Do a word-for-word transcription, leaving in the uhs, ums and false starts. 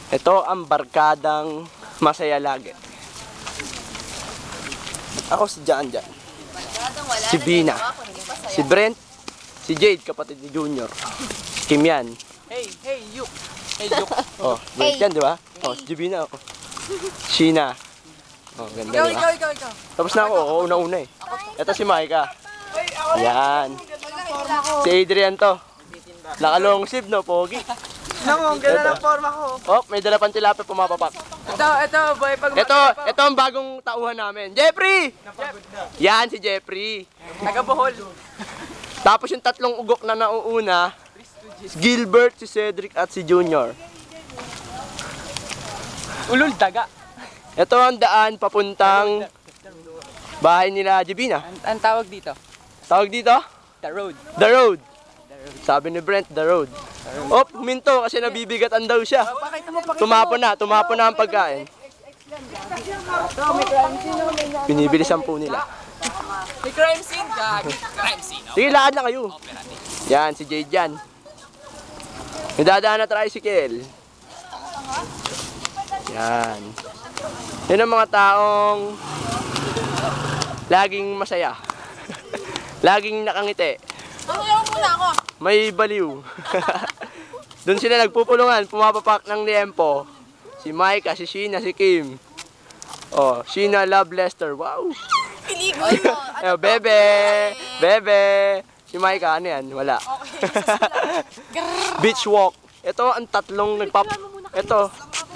Ito ang barkadang masaya lagi. Ako si Jan Jan. Si Bina. Si Brent. Si Jade, kapatid ni Junior. Si Kim yan. Hey, hey, Yuk. Hey, Yuk. Oh, Brent yan, di ba? Oh, si Bina ako. Sheena. Oh, ganda, Ikaw, di ba? ikaw, ikaw, ikaw. Tapos na ako, oo, una-una eh. Ito si Micah. Yan. Si Adrian to. Naka-long sleeve, no? Pogi. Naku, ang ganda ng forma ko. Oh, may dala pang tilapia pumapapak. Ito, ito, boy. Pag Ito, ito ang bagong tauhan namin. Jeffrey! Yan si Jeffrey. Taga-Bohol. Tapos yung tatlong ugok na nauuna, si Gilbert, si Cedric at si Junior. Ulul, daga. Ito ang daan papuntang bahay nila Jibina. Ang, ang tawag dito, Tawag dito? the road. The Road. Sabi ni Brent, The Road. Oh, huminto kasi nabibigatan daw siya. Pakita mo, pakita Tumapon na, tumapon na ang pagkain. Binibilisan po nila. May crime scene, gag. Crime scene, no? Sige, lakad lang kayo. Yan, si Jade yan. May dadaan na tricycle. Yan. Yan ang mga taong laging masaya. Laging nakangiti. Masayaw muna ako. May baliw. Doon sila nagpupulungan, pumapapak ng liempo. Si Micah, si Sheena, si Kim. Oh, Sheena love Lester. Wow. Piligoy mo. Eh, bebe, bebe. Si Micah, ano yan? Wala. Okay. Beach walk. Ito ang tatlong nagpap... Ito,